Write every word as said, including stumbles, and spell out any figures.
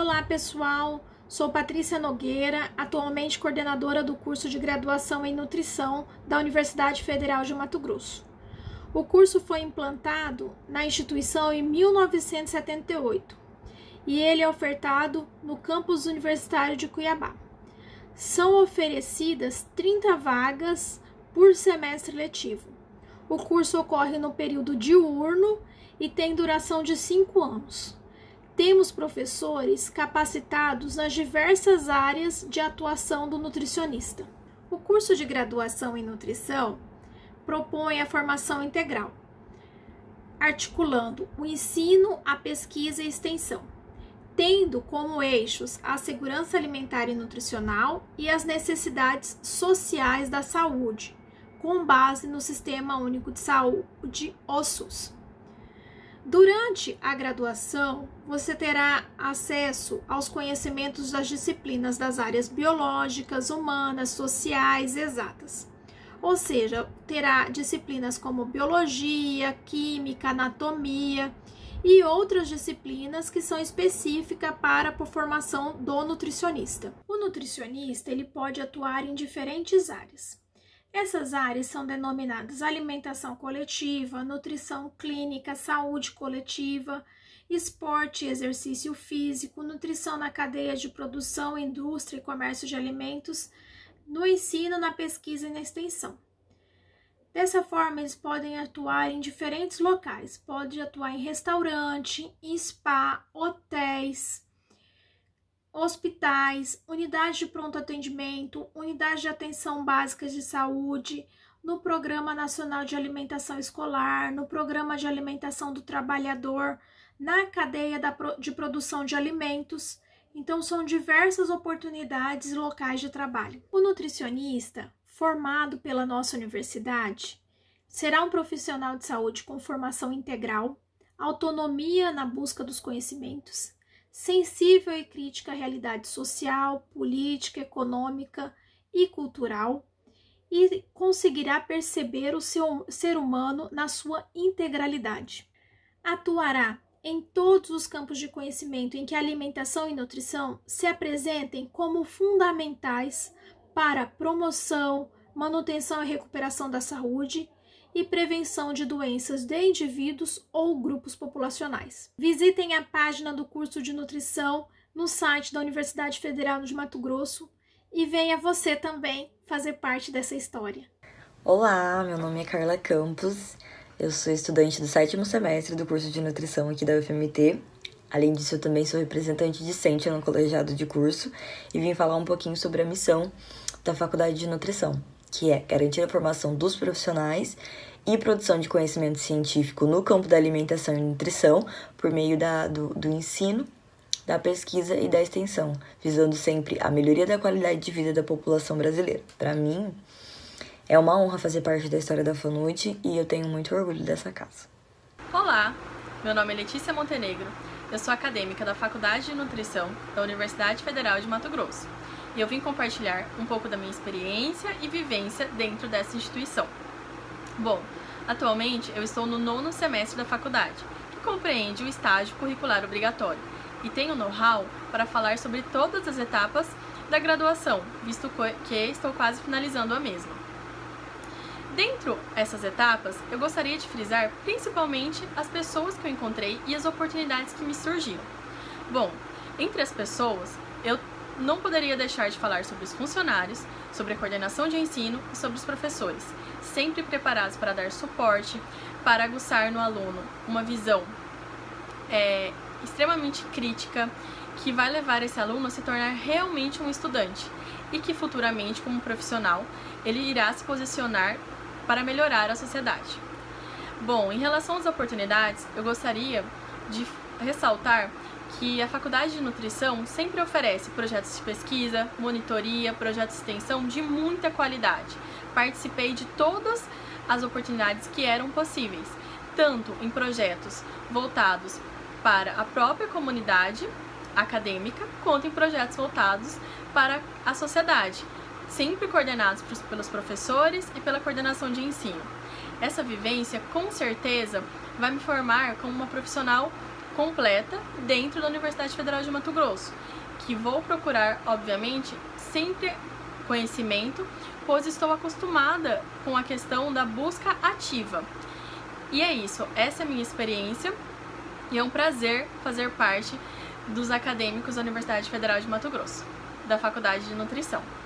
Olá pessoal, sou Patrícia Nogueira, atualmente coordenadora do curso de graduação em nutrição da Universidade Federal de Mato Grosso. O curso foi implantado na instituição em mil novecentos e setenta e oito e ele é ofertado no campus universitário de Cuiabá. São oferecidas trinta vagas por semestre letivo. O curso ocorre no período diurno e tem duração de cinco anos. Temos professores capacitados nas diversas áreas de atuação do nutricionista. O curso de graduação em nutrição propõe a formação integral, articulando o ensino, a pesquisa e a extensão, tendo como eixos a segurança alimentar e nutricional e as necessidades sociais da saúde, com base no Sistema Único de Saúde, o SUS. Durante a graduação, você terá acesso aos conhecimentos das disciplinas das áreas biológicas, humanas, sociais, exatas. Ou seja, terá disciplinas como biologia, química, anatomia e outras disciplinas que são específicas para a formação do nutricionista. O nutricionista ele pode atuar em diferentes áreas. Essas áreas são denominadas alimentação coletiva, nutrição clínica, saúde coletiva, esporte e exercício físico, nutrição na cadeia de produção, indústria e comércio de alimentos, no ensino, na pesquisa e na extensão. Dessa forma, eles podem atuar em diferentes locais, pode atuar em restaurante, em spa, hotéis, hospitais, unidades de pronto atendimento, unidades de atenção básicas de saúde, no Programa Nacional de Alimentação Escolar, no Programa de Alimentação do Trabalhador, na cadeia da, de produção de alimentos. Então, são diversas oportunidades e locais de trabalho. O nutricionista, formado pela nossa universidade, será um profissional de saúde com formação integral, autonomia na busca dos conhecimentos, sensível e crítica à realidade social, política, econômica e cultural e conseguirá perceber o seu ser humano na sua integralidade. Atuará em todos os campos de conhecimento em que a alimentação e nutrição se apresentem como fundamentais para a promoção, manutenção e recuperação da saúde e prevenção de doenças de indivíduos ou grupos populacionais. Visitem a página do curso de nutrição no site da Universidade Federal de Mato Grosso e venha você também fazer parte dessa história. Olá, meu nome é Carla Campos, eu sou estudante do sétimo semestre do curso de nutrição aqui da U F M T. Além disso, eu também sou representante discente no colegiado de curso e vim falar um pouquinho sobre a missão da Faculdade de Nutrição, que é garantir a formação dos profissionais e produção de conhecimento científico no campo da alimentação e nutrição por meio da, do, do ensino, da pesquisa e da extensão, visando sempre a melhoria da qualidade de vida da população brasileira. Para mim, é uma honra fazer parte da história da FANUT e eu tenho muito orgulho dessa casa. Olá, meu nome é Letícia Montenegro, eu sou acadêmica da Faculdade de Nutrição da Universidade Federal de Mato Grosso. E eu vim compartilhar um pouco da minha experiência e vivência dentro dessa instituição. Bom, atualmente eu estou no nono semestre da faculdade, que compreende o estágio curricular obrigatório, e tenho know-how para falar sobre todas as etapas da graduação, visto que estou quase finalizando a mesma. Dentro dessas etapas, eu gostaria de frisar principalmente as pessoas que eu encontrei e as oportunidades que me surgiram. Bom, entre as pessoas, eu não poderia deixar de falar sobre os funcionários, sobre a coordenação de ensino e sobre os professores, sempre preparados para dar suporte, para aguçar no aluno uma visão é, extremamente crítica, que vai levar esse aluno a se tornar realmente um estudante e que futuramente, como profissional, ele irá se posicionar para melhorar a sociedade. Bom, em relação às oportunidades, eu gostaria de ressaltar que a Faculdade de Nutrição sempre oferece projetos de pesquisa, monitoria, projetos de extensão de muita qualidade. Participei de todas as oportunidades que eram possíveis, tanto em projetos voltados para a própria comunidade acadêmica, quanto em projetos voltados para a sociedade, sempre coordenados pelos professores e pela coordenação de ensino. Essa vivência, com certeza, vai me formar como uma profissional completa dentro da Universidade Federal de Mato Grosso, que vou procurar, obviamente, sempre conhecimento, pois estou acostumada com a questão da busca ativa. E é isso, essa é a minha experiência e é um prazer fazer parte dos acadêmicos da Universidade Federal de Mato Grosso, da Faculdade de Nutrição.